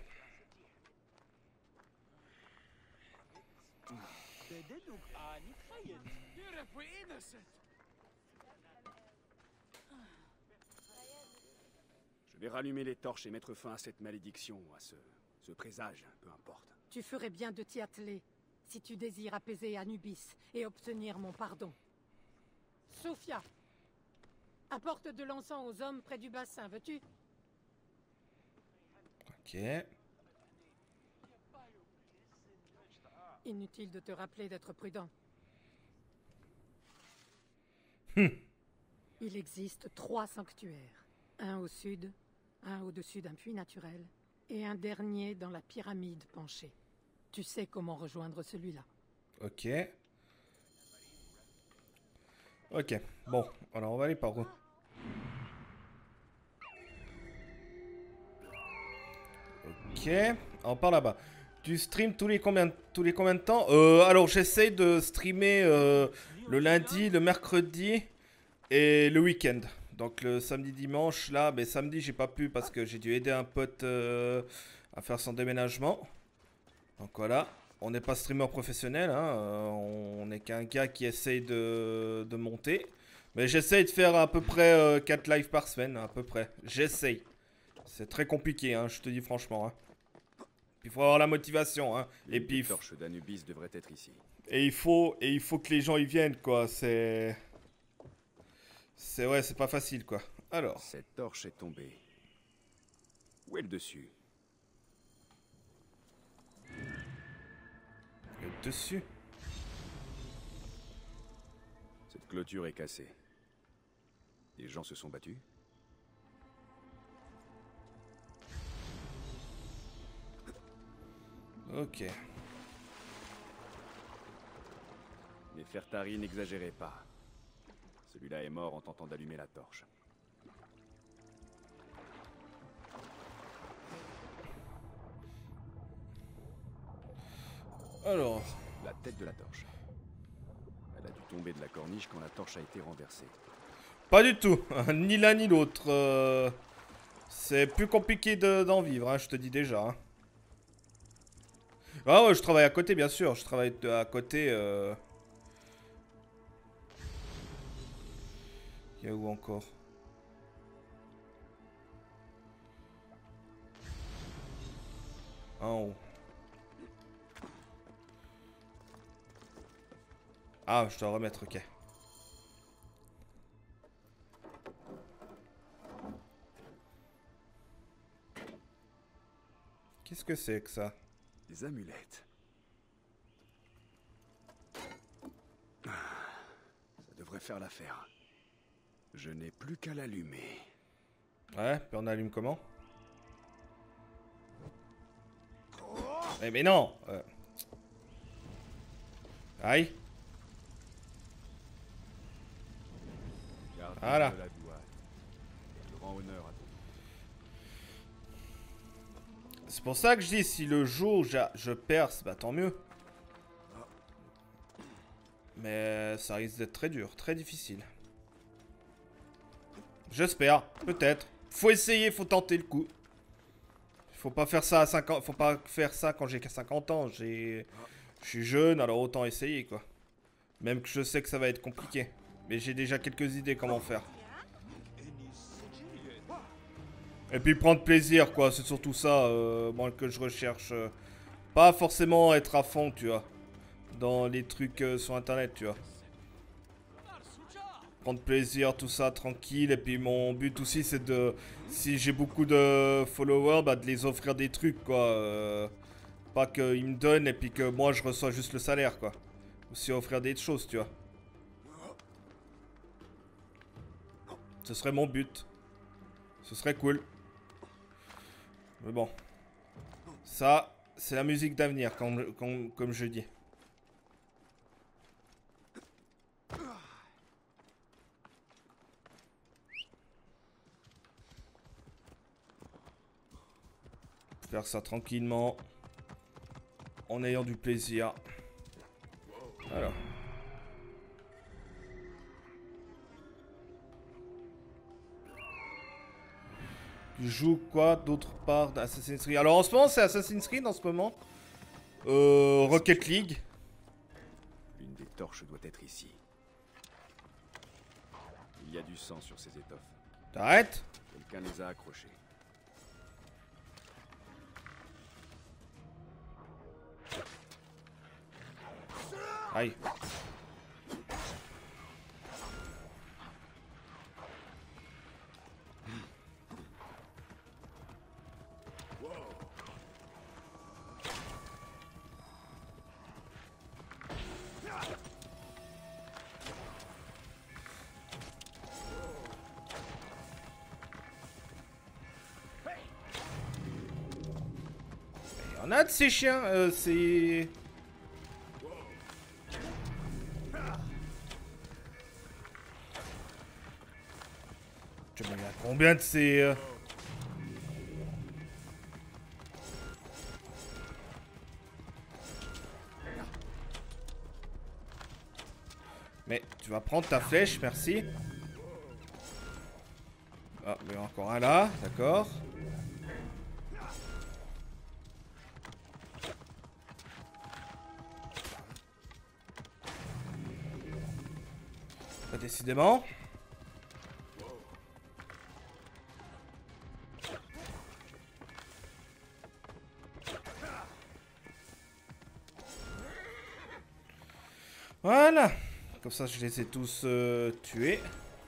Je vais rallumer les torches et mettre fin à cette malédiction, à ce, ce présage, peu importe. Tu ferais bien de t'y atteler, si tu désires apaiser Anubis et obtenir mon pardon. Sophia, apporte de l'encens aux hommes près du bassin, veux-tu? Ok. Inutile de te rappeler d'être prudent. Hum. Il existe trois sanctuaires. Un au sud, un au-dessus d'un puits naturel, et un dernier dans la pyramide penchée. Tu sais comment rejoindre celui-là. Ok. Ok, bon, alors on va aller par où? Ok, on part là-bas. Tu streams tous les combien, tous les combien de temps? euh, Alors j'essaye de streamer euh, le lundi, le mercredi et le week-end. Donc le samedi, dimanche, là, mais samedi j'ai pas pu parce que j'ai dû aider un pote euh, à faire son déménagement. Donc voilà, on n'est pas streamer professionnel, hein, euh, on n'est qu'un gars qui essaye de, de monter. Mais j'essaye de faire à peu près euh, quatre lives par semaine, à peu près. J'essaye. C'est très compliqué, hein, je te dis franchement. Hein. Il faut avoir la motivation, hein. Et puis, les torches d'Anubis devraient être ici. Et il faut, et il faut que les gens y viennent, quoi. C'est, c'est ouais, c'est pas facile, quoi. Alors. Cette torche est tombée. Où est le dessus? Le dessus. Cette clôture est cassée. Les gens se sont battus? Ok. Mais Fertari n'exagérait pas. Celui-là est mort en tentant d'allumer la torche. Alors. La tête de la torche. Elle a dû tomber de la corniche quand la torche a été renversée. Pas du tout. Ni l'un ni l'autre. Euh... C'est plus compliqué d'en vivre, hein, je te dis déjà. Hein. Ah ouais, je travaille à côté, bien sûr. Je travaille à côté. Euh... Il y a où encore? En haut. Ah, je dois remettre, ok. Qu'est-ce que c'est que ça? Des amulettes. Ça devrait faire l'affaire. Je n'ai plus qu'à l'allumer. Ouais, puis on allume comment? Eh mais non euh... Aïe. Gardien voilà. de la douane. Grand honneur à toi. C'est pour ça que je dis, si le jour je, je perce, bah tant mieux. Mais ça risque d'être très dur, très difficile. J'espère, peut-être. Faut essayer, faut tenter le coup. Faut pas faire ça à cinquante, faut pas faire ça quand j'ai cinquante ans. J'ai, je suis jeune, alors autant essayer quoi. Même que je sais que ça va être compliqué, mais j'ai déjà quelques idées comment faire. Et puis prendre plaisir quoi, c'est surtout ça euh, moi que je recherche. Euh, pas forcément être à fond, tu vois, dans les trucs euh, sur internet, tu vois. Prendre plaisir, tout ça, tranquille. Et puis mon but aussi c'est de, si j'ai beaucoup de followers, bah de les offrir des trucs quoi. Euh, pas qu'ils me donnent et puis que moi je reçois juste le salaire quoi. Aussi offrir des choses, tu vois. Ce serait mon but. Ce serait cool. Mais bon. Ça, c'est la musique d'avenir, comme, comme, comme je dis. Faire ça tranquillement. En ayant du plaisir. Alors. Tu joues quoi d'autre part d'Assassin's Creed? Alors en ce moment c'est Assassin's Creed en ce moment. Euh, Rocket League. L'une des torches doit être ici. Il y a du sang sur ces étoffes. T'arrêtes? Quelqu'un les a accrochés. Aïe. On a de ces chiens, euh, c'est... Tu me regardes combien de ces... Euh... Mais tu vas prendre ta flèche, merci. Ah, mais encore un là, d'accord. Pas décidément. Voilà. Comme ça, je les ai tous euh, tués.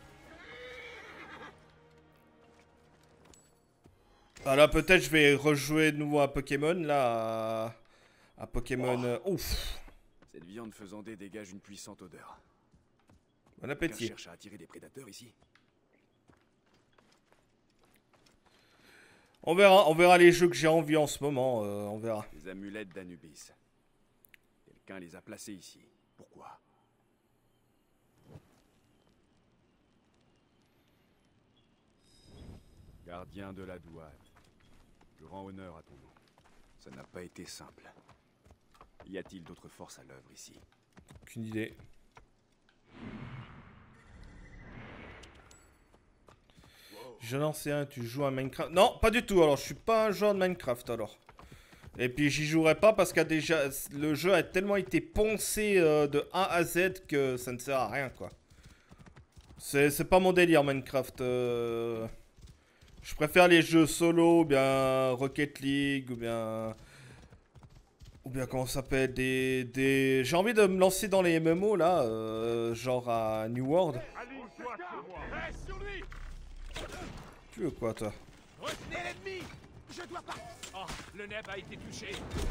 Ah là, peut-être je vais rejouer de nouveau à Pokémon, là. À, à Pokémon... Euh, ouf. Cette viande faisandée dégage une puissante odeur. Bon appétit. Quelqu'un cherche à attirer des prédateurs ici. On verra, on verra les jeux que j'ai envie en ce moment, euh, on verra. Les amulettes d'Anubis. Quelqu'un les a placées ici. Pourquoi? Gardien de la douane. Je rends honneur à ton nom. Ça n'a pas été simple. Y a-t-il d'autres forces à l'œuvre ici? Aucune idée. Je lancé un, tu joues à Minecraft? Non, pas du tout, alors je suis pas un joueur de Minecraft alors. Et puis j'y jouerai pas parce que déjà le jeu a tellement été poncé euh, de A à Z que ça ne sert à rien quoi. C'est pas mon délire Minecraft. Euh... Je préfère les jeux solo, ou bien Rocket League, ou bien... Ou bien comment ça s'appelle, des... des... J'ai envie de me lancer dans les M M O là, euh, genre à New World. Tu veux quoi toi? Retenez l'ennemi! Je dois pas... Oh, le neb a été touché.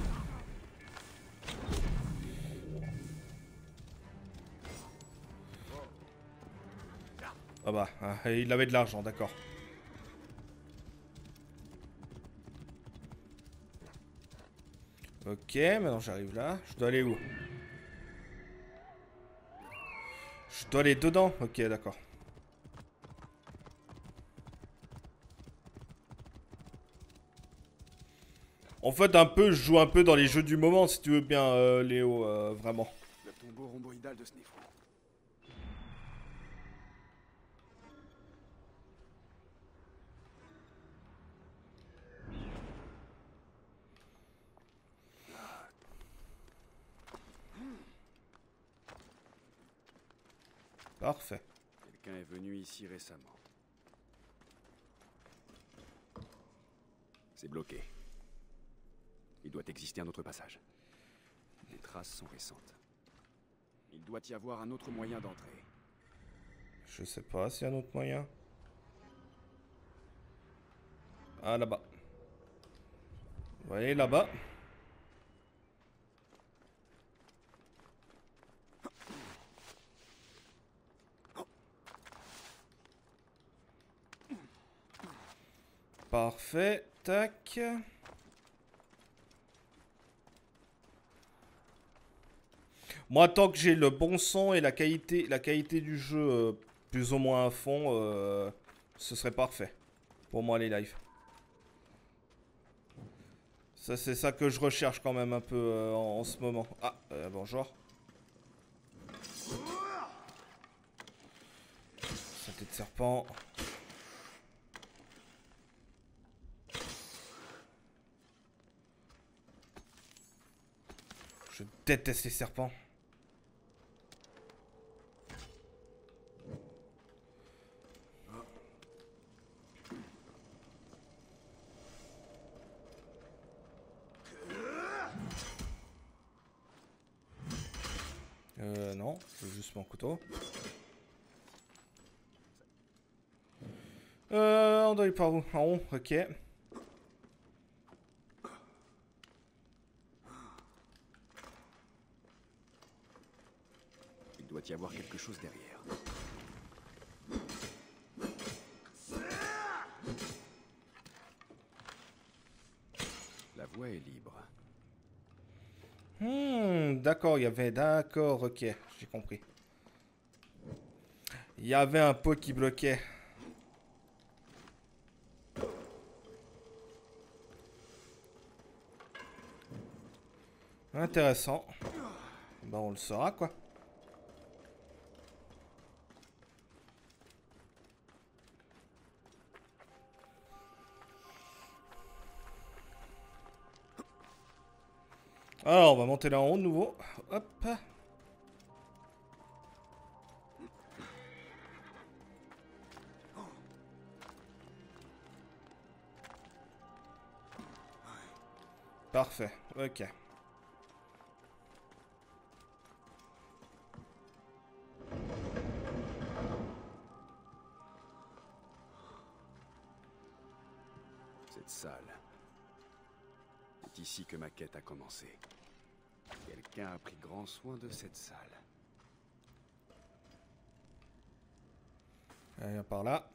Ah bah, ah, il avait de l'argent, d'accord. Ok, maintenant j'arrive là. Je dois aller où? Je dois aller dedans? Ok, d'accord. En fait, un peu, je joue un peu dans les jeux du moment, si tu veux bien, euh, Léo, euh, vraiment. Le tombeau rhomboïdal de Sniffle. Parfait. Quelqu'un est venu ici récemment. C'est bloqué. Il doit exister un autre passage. Les traces sont récentes. Il doit y avoir un autre moyen d'entrer. Je sais pas s'il y a un autre moyen. Ah, là-bas. Vous voyez, là-bas. Parfait. Tac. Moi, tant que j'ai le bon son et la qualité, la qualité du jeu euh, plus ou moins à fond, euh, ce serait parfait. Pour moi, les lives. Ça, c'est ça que je recherche quand même un peu euh, en, en ce moment. Ah, euh, bonjour. Santé de serpent. Je déteste les serpents. Euh, non, c'est juste mon couteau. Euh, on doit aller par où? En haut, ok. Il doit y avoir quelque chose derrière. La voie est libre. Hmm, d'accord, il y avait... D'accord, ok, j'ai compris. Il y avait un pot qui bloquait. Intéressant. Ben, on le saura, quoi. Alors, on va monter là en haut de nouveau. Hop. Parfait, ok. Cette salle. C'est ici que ma quête a commencé. Quelqu'un a pris grand soin de cette salle. Allez, par là.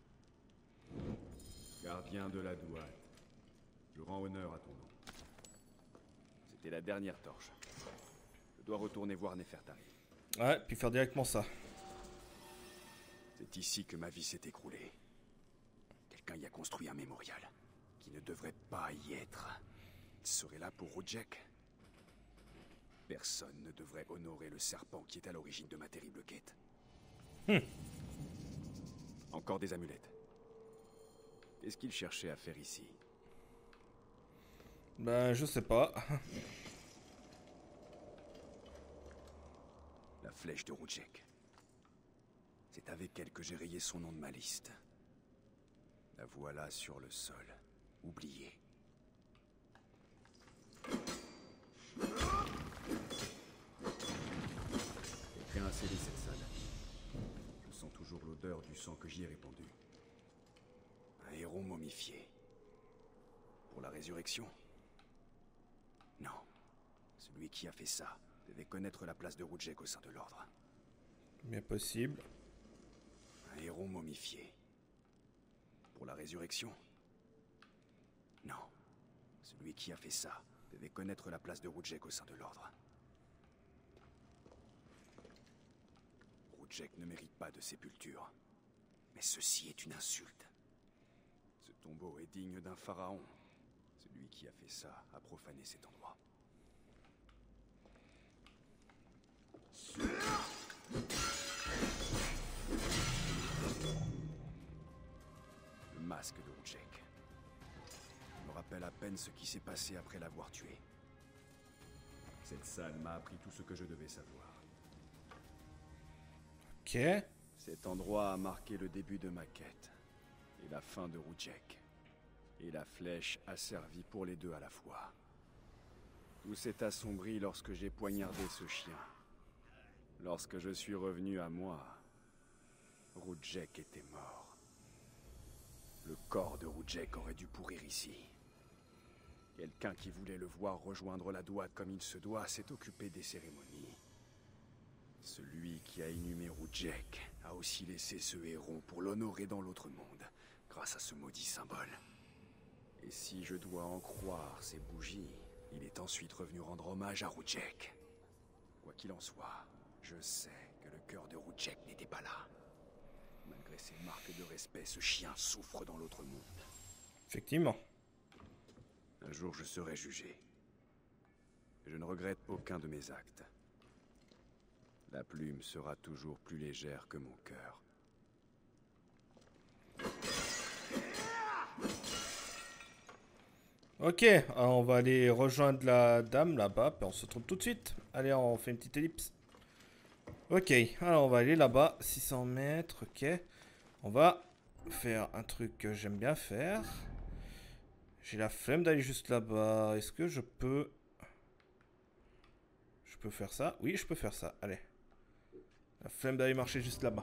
Gardien de la douane. Je rends honneur à ton nom. C'était la dernière torche. Je dois retourner voir Nefertari. Ouais, puis faire directement ça. C'est ici que ma vie s'est écroulée. Quelqu'un y a construit un mémorial qui ne devrait pas y être. Il serait là pour Rudjek. Personne ne devrait honorer le serpent qui est à l'origine de ma terrible quête. Hmm. Encore des amulettes. Qu'est-ce qu'il cherchait à faire ici? Ben, je sais pas. La flèche de Rudjek. C'est avec elle que j'ai rayé son nom de ma liste. La voilà sur le sol, oubliée. Quelqu'un a scellé cette salle. Je sens toujours l'odeur du sang que j'y ai répandu. Un héros momifié. Pour la résurrection? Non. Celui qui a fait ça devait connaître la place de Rudjek au sein de l'ordre. Bien possible. Un héros momifié. Pour la résurrection? Non. Celui qui a fait ça devait connaître la place de Rudjek au sein de l'ordre. Rudjek ne mérite pas de sépulture. Mais ceci est une insulte. Ce tombeau est digne d'un pharaon. Celui qui a fait ça a profané cet endroit. Le masque de Rudjek me rappelle à peine ce qui s'est passé après l'avoir tué. Cette salle m'a appris tout ce que je devais savoir. Ok. Cet endroit a marqué le début de ma quête et la fin de Rudjek. Et la flèche a servi pour les deux à la fois. Tout s'est assombri lorsque j'ai poignardé ce chien. Lorsque je suis revenu à moi, Rudjek était mort. Le corps de Rudjek aurait dû pourrir ici. Quelqu'un qui voulait le voir rejoindre la douane comme il se doit s'est occupé des cérémonies. Celui qui a inhumé Rudjek a aussi laissé ce héron pour l'honorer dans l'autre monde, grâce à ce maudit symbole. Et si je dois en croire ces bougies, il est ensuite revenu rendre hommage à Rudjek. Quoi qu'il en soit, je sais que le cœur de Rudjek n'était pas là. Malgré ses marques de respect, ce chien souffre dans l'autre monde. Effectivement. Un jour, je serai jugé. Je ne regrette aucun de mes actes. La plume sera toujours plus légère que mon cœur. Ok, alors on va aller rejoindre la dame là-bas, puis on se retrouve tout de suite. Allez, on fait une petite ellipse. Ok, alors on va aller là-bas, six cents mètres, ok. On va faire un truc que j'aime bien faire. J'ai la flemme d'aller juste là-bas. Est-ce que je peux... Je peux faire ça? Oui, je peux faire ça, allez. La flemme d'aller marcher juste là-bas.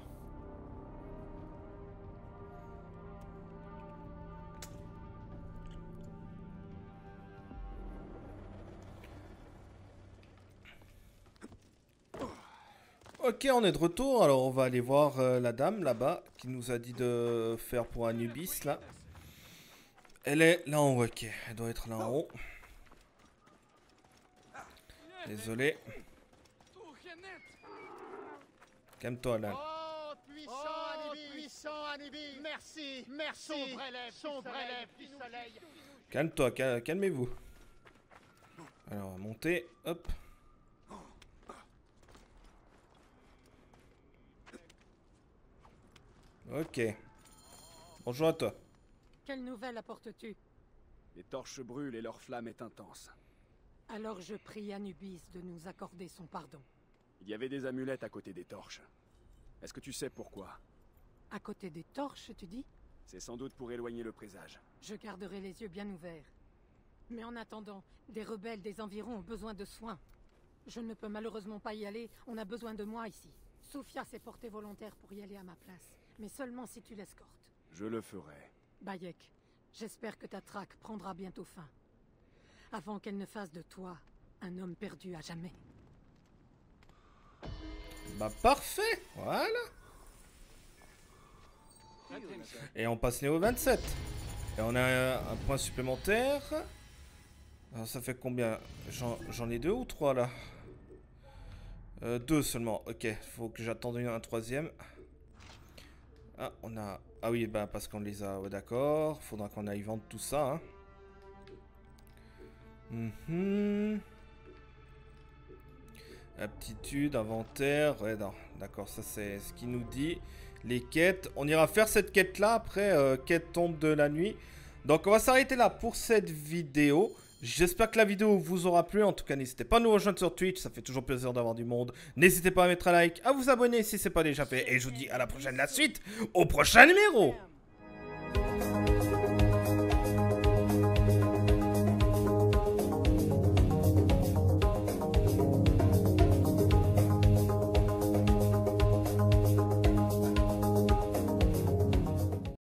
Ok, on est de retour. Alors, on va aller voir euh, la dame là-bas qui nous a dit de faire pour Anubis là. Elle est là en haut, ok. Elle doit être là en haut. Désolé. Calme-toi là. Oh, puissant oh, Anubis, puissant Anubis. Merci, merci. Sombre élève, sombre élève du soleil. Calme-toi, cal calmez-vous. Alors, on va monter, hop. Ok. Bonjour à toi. Quelle nouvelle apportes-tu? Les torches brûlent et leur flamme est intense. Alors je prie Anubis de nous accorder son pardon. Il y avait des amulettes à côté des torches. Est-ce que tu sais pourquoi? À côté des torches, tu dis? C'est sans doute pour éloigner le présage. Je garderai les yeux bien ouverts. Mais en attendant, des rebelles des environs ont besoin de soins. Je ne peux malheureusement pas y aller, on a besoin de moi ici. Sophia s'est portée volontaire pour y aller à ma place, mais seulement si tu l'escortes. Je le ferai. Bayek, j'espère que ta traque prendra bientôt fin. Avant qu'elle ne fasse de toi un homme perdu à jamais. Bah parfait, voilà. Et on passe niveau vingt-sept. Et on a un point supplémentaire. Alors ça fait combien? J'en ai deux ou trois là? euh, Deux seulement, ok. Faut que j'attende un troisième. Ah, on a... Ah oui, bah parce qu'on les a... Ouais, d'accord. Faudra qu'on aille vendre tout ça. Hein. Mm-hmm. Aptitude, inventaire. Ouais, non. D'accord, ça c'est ce qu'il nous dit. Les quêtes. On ira faire cette quête là après. Euh, quête tombe de la nuit. Donc on va s'arrêter là pour cette vidéo. J'espère que la vidéo vous aura plu. En tout cas, n'hésitez pas à nous rejoindre sur Twitch. Ça fait toujours plaisir d'avoir du monde. N'hésitez pas à mettre un like, à vous abonner si ce n'est pas déjà fait. Et je vous dis à la prochaine, la suite, au prochain numéro.